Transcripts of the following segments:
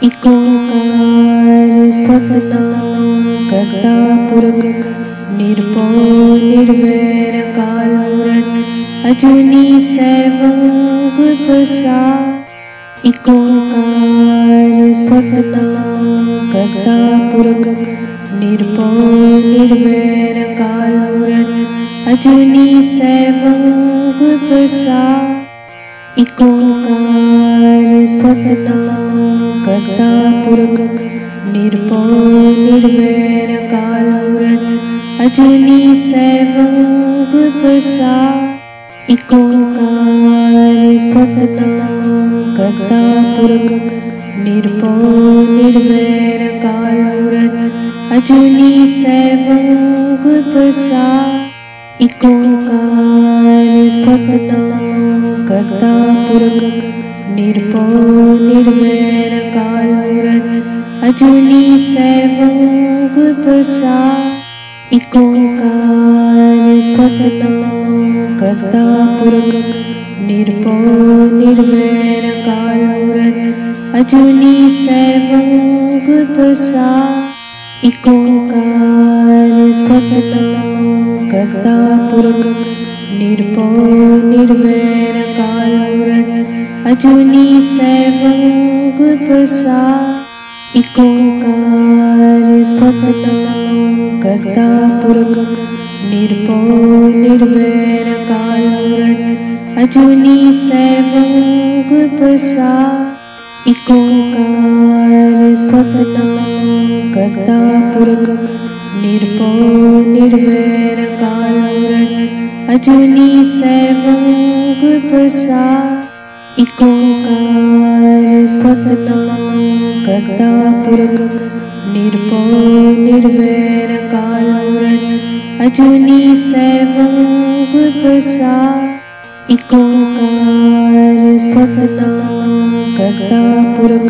इक ओंकार सतनाम करता पुरख निर्भय निर्वैर अकाल मूरत अजूनी सैभं गुर प्रसाद। इक ओंकार सतनाम करता पुरख निर्भय निर्वैर अकाल मूरत अजूनी सैभं गुर प्रसाद। इक ओंकार सतनाम करता पुरख निर्भय निर्वैर अकाल मूरत अजूनी सैभं गुर प्रसाद। इक ओंकार सतनाम करता पुरख निर्भय निर्वैर अकाल मूरत अजूनी सैभं गुर प्रसाद। इक ओंकार सतनाम करता पुरख निर्भय निर्वैर अकाल मूरत अजूनी सैभं गुर प्रसाद। इक ओंकार सतनाम करता पुरख निर्भय निर्वैर अकाल मूरत अजूनी सैभं गुर प्रसाद। इक ओंकार सतनाम करता पुरख निर्भय निर्वैर अकाल मूरत अजूनी सैभं गुर प्रसाद। इक ओंकार सतनाम करता पुरख निर्भय निर्वैर अकाल मूरत अजूनी सैभं गुर प्रसाद। इक ओंकार सतनाम करता पुरख निर्भय निर्वैर अकाल मूरत अजूनी सैभं गुर प्रसाद। इक ओंकार सतनाम करता पुरख निर्भय निर्वैर अकाल मूरत अजूनी सैभं गुर प्रसाद। इक ओंकार सतनाम करता पुरख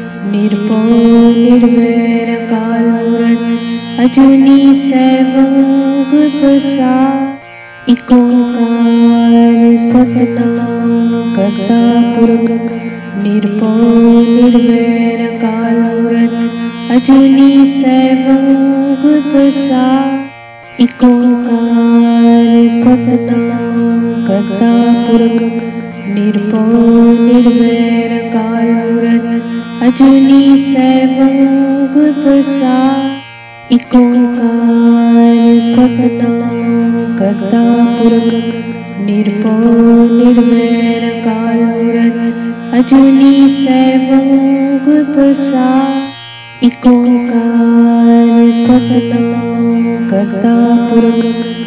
निर्भय निर्वैर अकाल मूरत अजूनी सैभं गुर प्रसाद। इक ओंकार सतनाम करता पुरख निर्भय निर्वैर अकाल मूरत अजूनी सैभं गुर प्रसाद। इक ओंकार सतनाम करता पुरख निर्भय निर्वैर अकाल मूरत अजूनी सैभं गुर प्रसाद। इक ओंकार सतनाम करता पुरख निर्भय निर्वैर अकाल मूरत अजूनी सैभं गुर प्रसाद। इक ओंकार सतनाम करता पुरख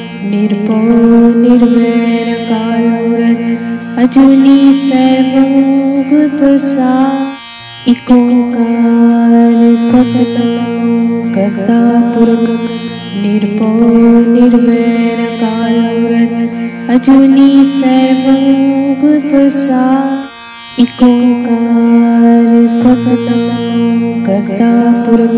निर्भय निर्वैर अकाल मूरत अजूनी सैभं गुर प्रसाद। इक ओंकार सतनाम करता पुरख निर्भय निर्वैर अकाल मूरत अजूनी सैभं गुर प्रसाद। इक ओंकार सतनाम करता पुरख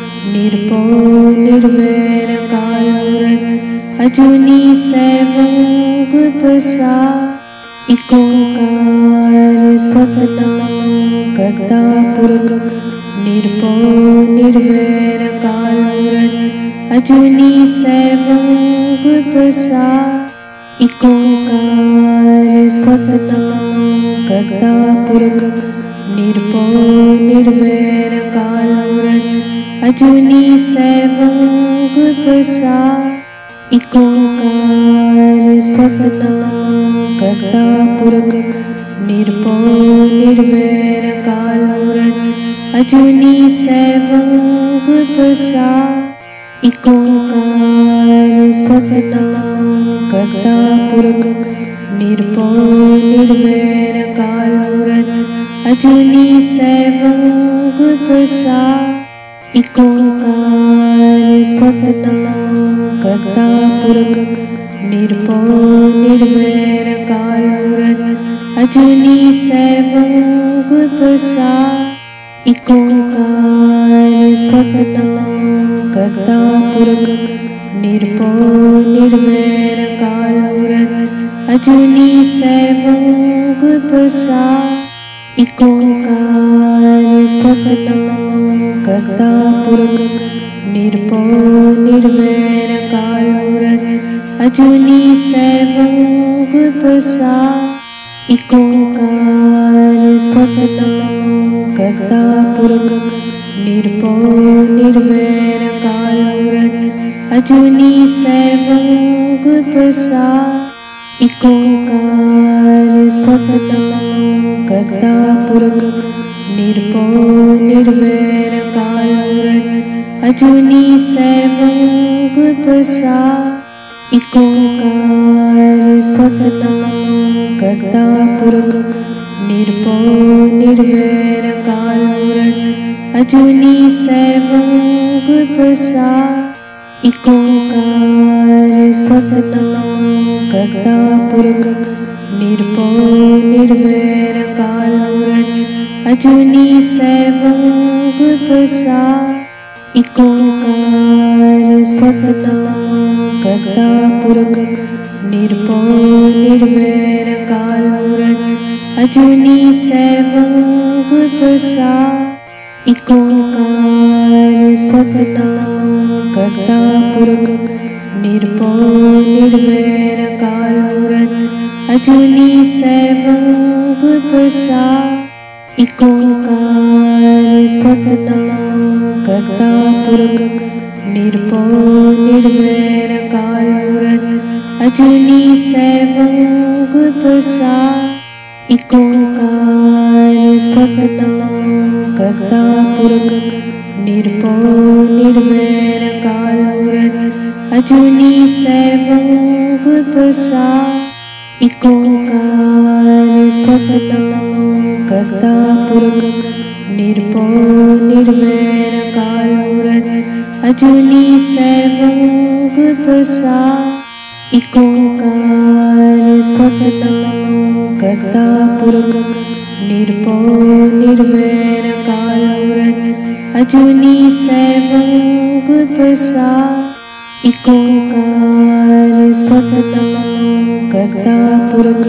निर्भय निर्वैर अकाल मूरत अजूनी सैभं गुर प्रसाद। इक ओंकार सतनाम करता पुरख निर्भय निर्वैर अकाल मूरत अजूनी सैभं गुर प्रसाद। इक ओंकार सतनाम करता पुरख निर्भय निर्वैर अकाल मूरत अजूनी सैभं गुर प्रसाद। इक ओंकार सतनाम करता पुरख निर्भय निर्वैर अकाल मूरत अजूनी सैभं गुर प्रसाद। इक ओंकार सतनाम करता पुरख निर्भय निर्वैर अकाल मूरत अजूनी सैभं गुर प्रसाद। इक ओंकार सतनाम करता पुरख निर्भय निर्वैर अकाल मूरत अजूनी सैभं गुर प्रसाद। इक ओंकार सतनाम करता पुरख निर्भय निर्वैर अकाल मूरत अजूनी सैभं गुर प्रसाद। इक ओंकार सतनाम करता पुरख निर्भव निर्वैर अकाल मूरत अजूनी सैभं गुर प्रसाद। एक ओंकार सतनाम करता पुरख निर्भव निर्वैर अकाल मूरत अजूनी सैभं गुर प्रसाद। एक ओंकार सतनाम करता पुरख निर्भव निर्वैर अकाल मूरत अजूनी सैभं गुर प्रसाद। एक ओंकार सतनाम करता पुरख निर्भव निर्वैर अकाल मूरत अजूनी सैभं गुर प्रसाद। एक ओंकार सतनाम करता पुरख निर्भव निर्वैर अकाल मूरत अजूनी सैभं गुर प्रसाद। एक ओंकार सतनाम करता पुरख निर्भव निर्वैर अकाल मूरत अजूनी सैभं गुर प्रसाद। एक ओंकार सतनाम करता पुरख निर्भव निर्वैर अकाल मूरत अजूनी सैभं गुर प्रसाद। एक ओंकार सतनाम करता पुरख निर्भव निर्वैर अकाल मूरत अजूनी सैभं गुर प्रसाद। एक ओंकार सतनाम करता पुरख निर्भव निर्वैर अकाल मूरत अजूनी सैभं गुर प्रसाद। एक ओंकार सतनाम करता पुरख निर्भव निर्वैर अकाल मूरत अजूनी सैभं गुर प्रसाद। एक ओंकार सतनाम करता पुरख निर्भव निर्वैर अकाल मूरत अजूनी सैभं गुर प्रसाद। एक ओंकार सतनाम करता पुरख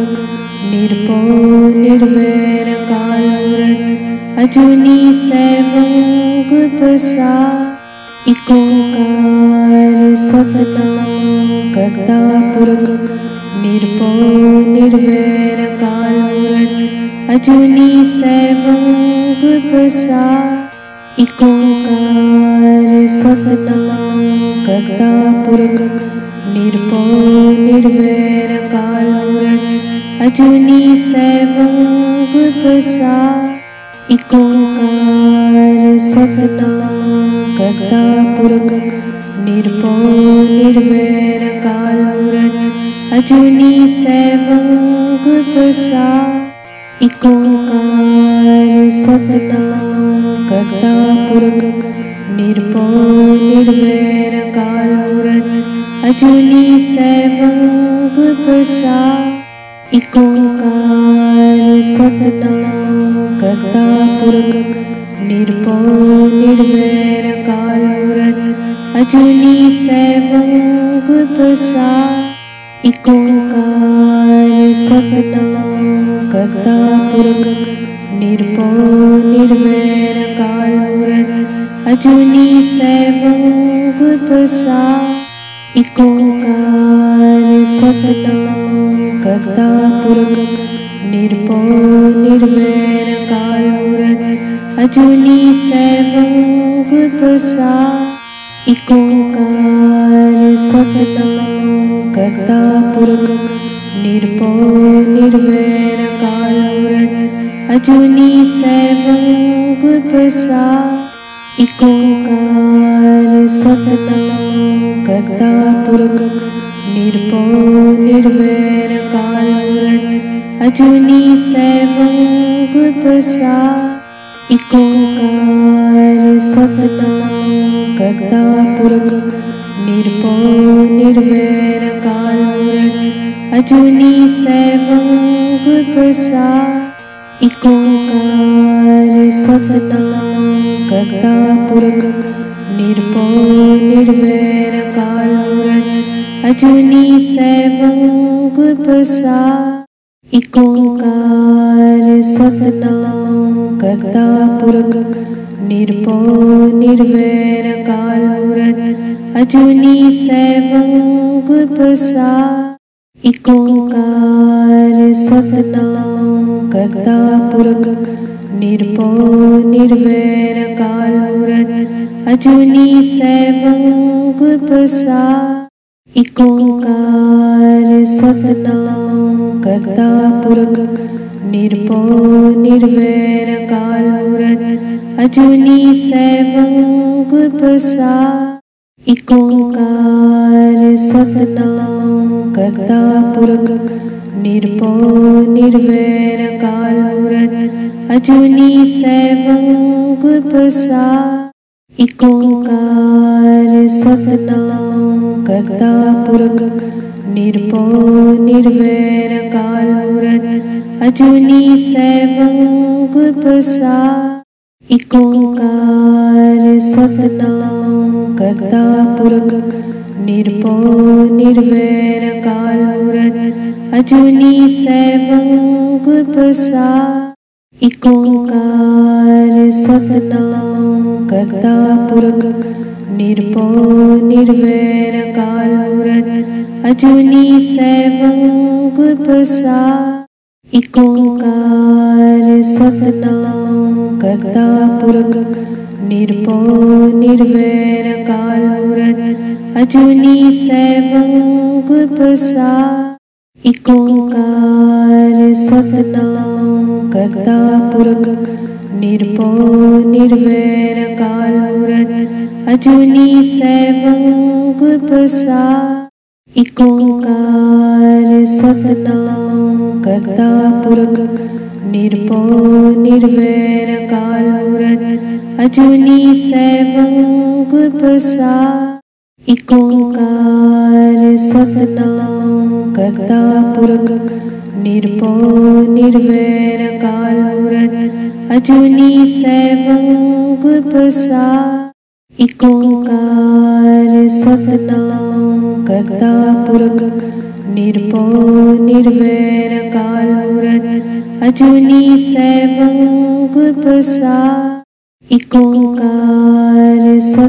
निर्भव निर्वैर अकाल मूरत अजूनी सैभं गुर प्रसाद। एक ओंकार सतनाम करता पुरख निर्भव निर्वैर अकाल मूरत अजूनी सैभं गुर प्रसाद। एक ओंकार सतनाम करता पुरख निर्भव निर्वैर अकाल मूरत अजूनी सैभं गुर प्रसाद। एक ओंकार सतनाम करता पुरख निर्भव निर्वैर अकाल मूरत अजूनी सैभं गुर प्रसाद। एक ओंकार सतनाम करता पुरख निर्भव निर्वैर अकाल मूरत अजूनी सैभं गुर प्रसाद। एक ओंकार सतनाम करता पुरख निर्भव निर्वैर अकाल मूरत अजूनी सैभं गुर प्रसाद। एक ओंकार सतनाम करता पुरख निर्भव निर्वैर अकाल मूरत अजूनी सैभं गुर प्रसाद। एक ओंकार सतनाम करता पुरख निर्भव निर्वैर अकाल मूरत अजूनी सैभं गुर प्रसाद। एक ओंकार सतनाम करता पुरख निर्भव निर्वैर अकाल मूरत अजूनी सैभं गुर प्रसाद। एक ओंकार सतनाम करता पुरख निर्भव निर्वैर अकाल मूरत अजूनी सैभं गुर प्रसाद। एक ओंकार सतनाम करता पुरख निर्भव निर्वैर अकाल मूरत अजूनी सैभं गुर प्रसाद। एक ओंकार सतनाम करता पुरख निर्भव निर्वैर अकाल मूरत अजूनी सैभं गुर प्रसाद। एक ओंकार सतनाम करता पुरख निर्भो निर्वैर कालमूर्त अजूनी सैभं गुरुप्रसाद। एक ओंकार सतनाम करता पुरख निर्भो निर्वैर कालमूर्त अजूनी सैभं गुरुप्रसाद। एक ओंकार सतनाम करता पुरख निर्भो निर्वैर कालमूर्त अजूनी सैभं गुरुप्रसाद। एक ओंकार सतनाम करता पुरख निर्भो निर्वैर कालमूर्त अजूनी सैभं गुरुप्रसाद। एक ओंकार सतनाम करता पुरख निर्भो निर्वैर कालमूर्त अजूनी सैभं गुरुप्रसाद। एक ओंकार सतनाम करता पुरख निर्भो निर्वैर कालमूर्त अजूनी सैभं गुरुप्रसाद। एक ओंकार सतनाम करता पुरख निर्भो निर्वैर कालमूर्त अजूनी सैभं गुरुप्रसाद। एक ओंकार सतनाम करता पुरख निर्भो निर्वैर कालमूर्त अजूनी सैभं गुरुप्रसाद। एक ओंकार सतनाम करता पुरख निर्भो निर्वैर कालमूर्त अजूनी सैभं गुरुप्रसाद। एक ओंकार सतनाम करता पुरख निर्भो निर्वैर कालमूर्त अजूनी सैभं गुरुप्रसाद। एक ओंकार सतनाम करता पुरख निर्भो निर्वैर कालमूर्त अजूनी सैभं गुरुप्रसाद। एक ओंकार सतनाम करता पुरख निर्भो निर्वैर कालमूर्त अजूनी सैभं गुरुप्रसाद। एक ओंकार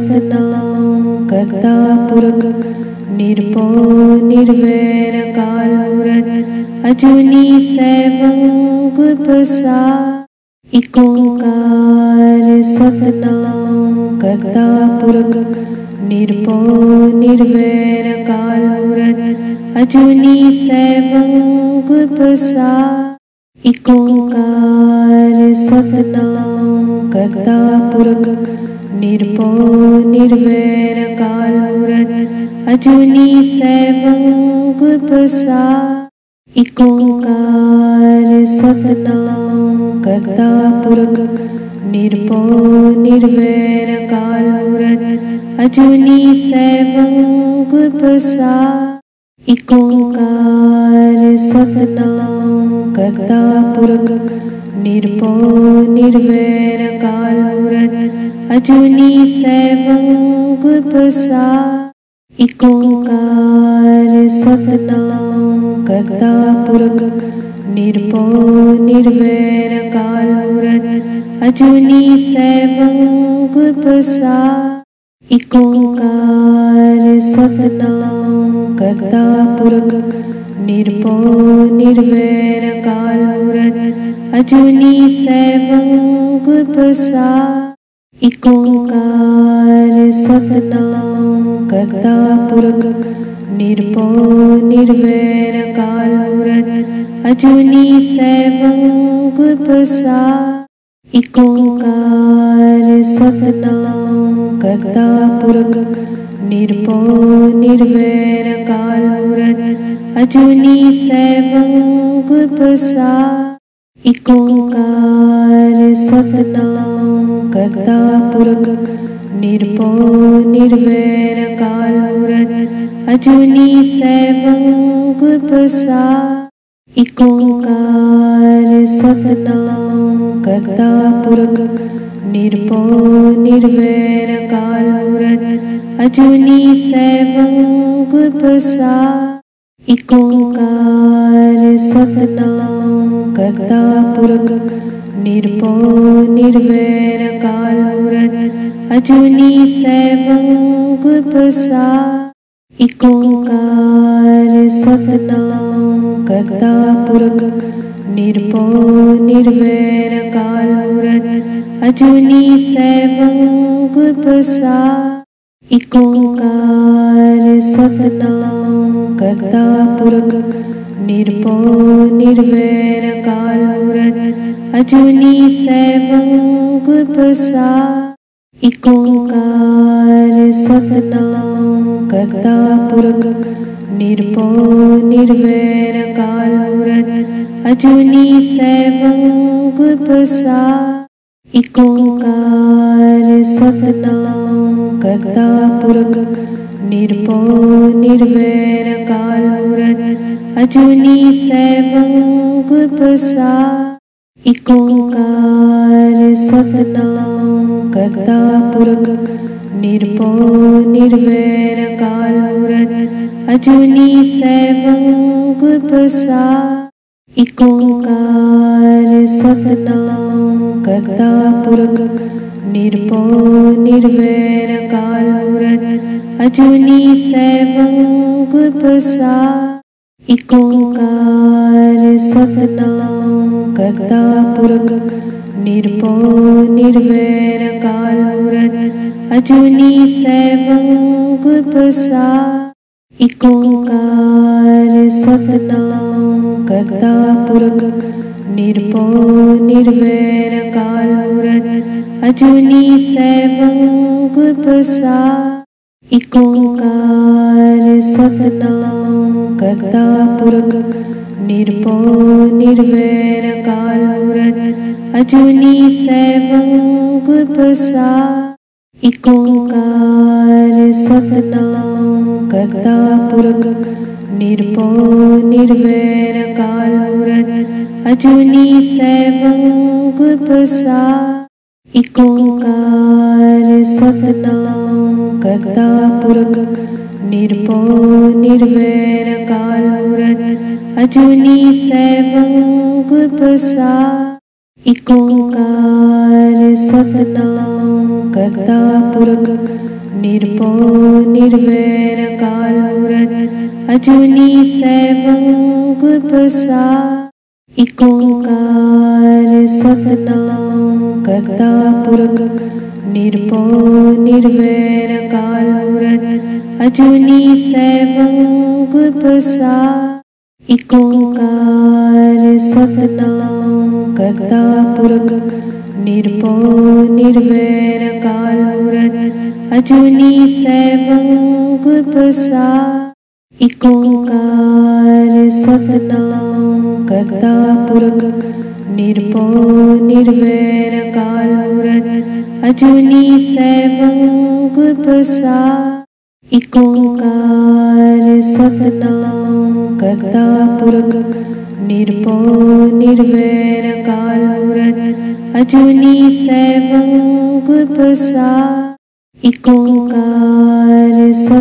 सतनाम करता पुरख निर्भो निर्वैर कालमूर्त अजूनी सैभं गुरुप्रसाद। एक ओंकार सतनाम करता पुरख निर्भो निर्वैर कालमूर्त अजूनी सैभं गुरुप्रसाद। एक ओंकार सतनाम करता पुरख निर्भो निर्वैर कालमूर्त अजूनी सैभं गुरुप्रसाद। एक ओंकार सतनाम करता पुरख निर्भो निर्वैर कालमूर्त अजूनी सैभं गुरुप्रसाद। एक ओंकार सतनाम करता पुरख निर्भो निर्वैर कालमूर्त अजूनी सैभं गुरुप्रसाद। एक ओंकार सतनाम करता पुरख निर्भो निर्वैर कालमूर्त अजूनी सैभं गुरुप्रसाद। एक ओंकार सतनाम करता पुरख निर्भो निर्वैर कालमूर्त अजूनी सैभं गुरुप्रसाद। एक ओंकार सतनाम करता पुरख निर्भो निर्वैर कालमूर्त अजूनी सैभं गुरुप्रसाद। एक ओंकार सतनाम करता पुरख निर्भो निर्वैर कालमूर्त अजूनी सैभं गुरुप्रसाद। एक ओंकार सतनाम करता पुरख निर्भो निर्वैर कालमूर्त अजूनी सैभं गुरुप्रसाद। एक ओंकार सतनाम करता पुरख निर्भो निर्वैर कालमूर्त अजूनी सैभं गुरुप्रसाद। एक ओंकार सतनाम करता पुरख निर्भो निर्वैर कालमूर्त अजूनी सैवं गुर प्रसाद। इक ओंकार सतनाम करता पुरख निरभौ निर्वैर अकाल मूरत अजूनी सैवं गुर प्रसाद। इक ओंकार सतनाम करता पुरख निरभौ निर्वैर अकाल मूरत अजूनी सैवं गुर प्रसाद। इक ओंकार सतनाम करता पुरख निरभौ निर्वैर अकाल मूरत अजूनी सैवं गुर प्रसाद। इक ओंकार सतनाम करता पुरख निरभौ निर्वैर अकाल मूरत अजूनी सैवं गुर प्रसाद। इक ओंकार सतनाम करता पुरख निरभौ निर्वैर अकाल मूरत अजूनी सैवं गुर प्रसाद। इक ओंकार सतनाम करता पुरख निरभौ निर्वैर अकाल मूरत अजूनी सैवं गुर प्रसाद। इक ओंकार सतनाम करता पुरख निरभौ निर्वैर अकाल मूरत अजूनी सैवं गुर प्रसाद। इक ओंकार सतनाम करता पुरख निरभौ निर्वैर अकाल मूरत अजूनी सैवं गुर प्रसाद। इक ओंकार सतनाम करता पुरख निरभौ निर्वैर अकाल मूरत अजूनी सैवं गुर प्रसाद। इक ओंकार सतनाम करता पुरख निरभौ निर्वैर अकाल मूरत अजूनी सैवं गुर प्रसाद। इक ओंकार सतनाम करता पुरख निरभौ निर्वैर अकाल मूरत अजूनी सैवं गुर प्रसाद। इक ओंकार सतनाम करता पुरख निरभौ निर्वैर अकाल मूरत अजूनी सैवं गुर प्रसाद। इक ओंकार सतनाम करता पुरख निरभौ निर्वैर अकाल मूरत अजूनी सैवं गुर प्रसाद। इक ओंकार सतनाम करता पुरख निरभौ निर्वैर अकाल मूरत अजूनी सैवं गुर प्रसाद। इक ओंकार सतनाम करता पुरख निरभौ निर्वैर अकाल मूरत अजूनी सैवं गुर प्रसाद। इक ओंकार सतनाम करता पुरख निरभौ निर्वैर अकाल मूरत अजूनी सैवं गुर प्रसाद। इक ओंकार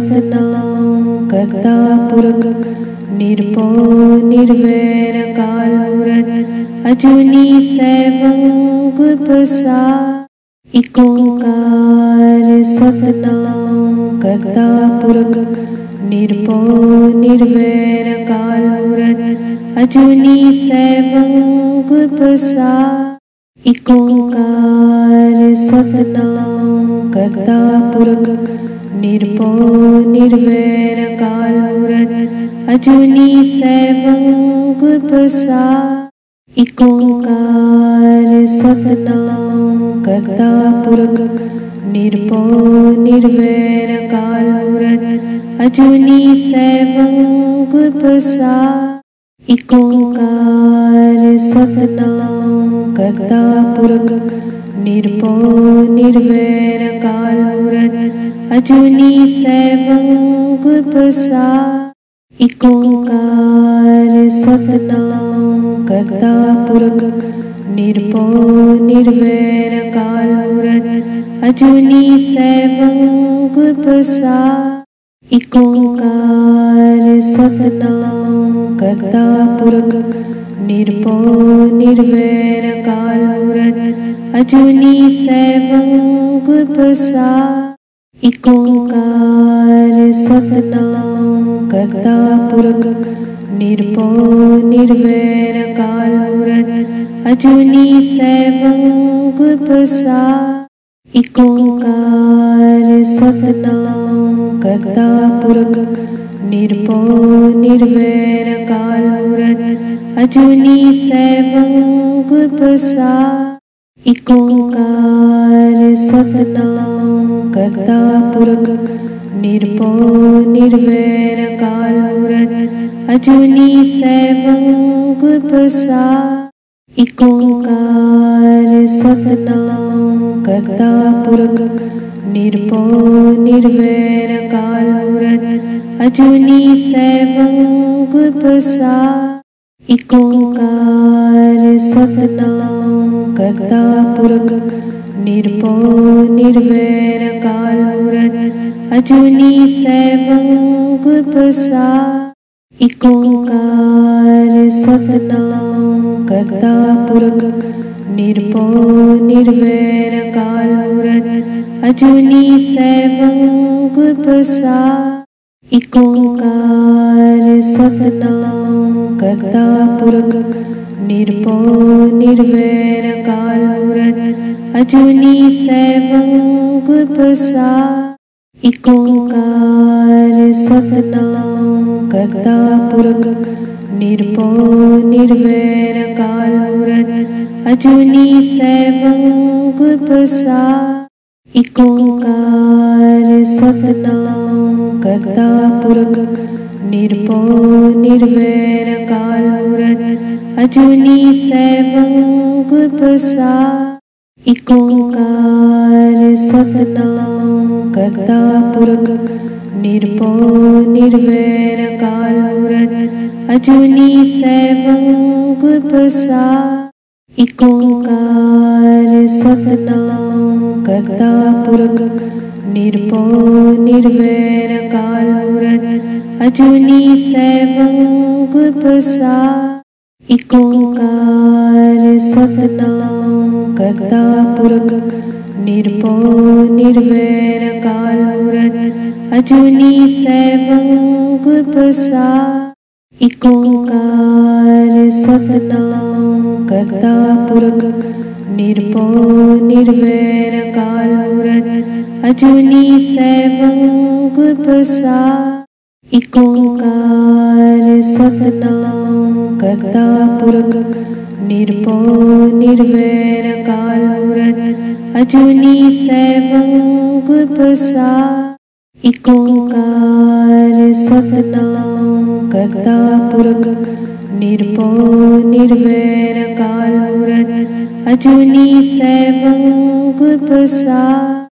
सतनाम करता पुरख निरभौ निर्वैर अकाल मूरत अजूनी सैवं गुर प्रसाद। इक ओंकार सतनाम करता पुरख निरभौ निर्वैर अकाल मूरत अजूनी सैवं गुर प्रसाद। इक ओंकार सतनाम करता पुरख निरभौ निर्वैर अकाल मूरत अजूनी सैवं गुर प्रसाद। इक ओंकार सतनाम करता पुरख निरभौ निर्वैर अकाल मूरत अजूनी सैवं गुर प्रसाद। इक ओंकार सतनाम करता पुरख निरभौ निर्वैर अकाल मूरत अजूनी सैवं गुर प्रसाद। इक ओंकार सतनाम करता पुरख निरभौ निर्वैर अकाल मूरत अजूनी सैवं गुर प्रसाद। इक ओंकार सतनाम करता पुरख निरभौ निर्वैर अकाल मूरत अजूनी सैवं गुर प्रसाद। इक ओंकार सतनाम करता पुरख निरभउ निर्वैर अकाल मूरत अजूनी सैभं गुर प्रसाद। इक ओंकार सतनाम करता पुरख निरभउ निर्वैर अकाल मूरत अजूनी सैभं गुर प्रसाद। इक ओंकार सतनाम करता पुरख निरभउ निर्वैर अकाल मूरत अजूनी सैभं गुर प्रसाद। इक ओंकार सतनाम करता पुरख निरभउ निर्वैर अकाल मूरत अजूनी सैभं गुर प्रसाद। इक ओंकार सतनाम करता पुरख निरभउ निर्वैर अकाल मूरत अजूनी सैभं गुर प्रसाद। इक ओंकार सतनाम करता पुरख निरभउ निर्वैर अकाल मूरत अजूनी सैभं गुर प्रसाद। इक ओंकार सतनाम करता पुरख निरभउ निर्वैर अकाल मूरत अजूनी सैभं गुर प्रसाद। इक ओंकार सतनाम करता पुरख निरभउ निर्वैर अकाल मूरत अजूनी सैभं गुर प्रसाद। इक ओंकार सतनाम करता पुरख निरभउ निर्वैर अकाल मूरत अजूनी सैभं गुर प्रसाद। इक ओंकार सतनाम करता पुरख निरभउ निर्वैर अकाल मूरत अजूनी सैभं गुर प्रसाद। इक ओंकार सतनाम करता पुरख निरभउ निर्वैर अकाल मूरत अजूनी सैभं गुर प्रसाद। इक ओंकार सतनाम करता पुरख निरभउ निर्वैर अकाल मूरत अजूनी सैभं गुर प्रसाद। इक ओंकार सतनाम करता पुरख निरभउ निर्वैर अकाल मूरत अजूनी सैभं गुर प्रसाद। इक ओंकार सतनाम करता पुरख निरभउ निर्वैर अकाल मूरत अजूनी सैभं गुर प्रसाद। इक ओंकार सतनाम करता पुरख निरभउ निर्वैर अकाल मूरत अजूनी सैभं गुर प्रसाद।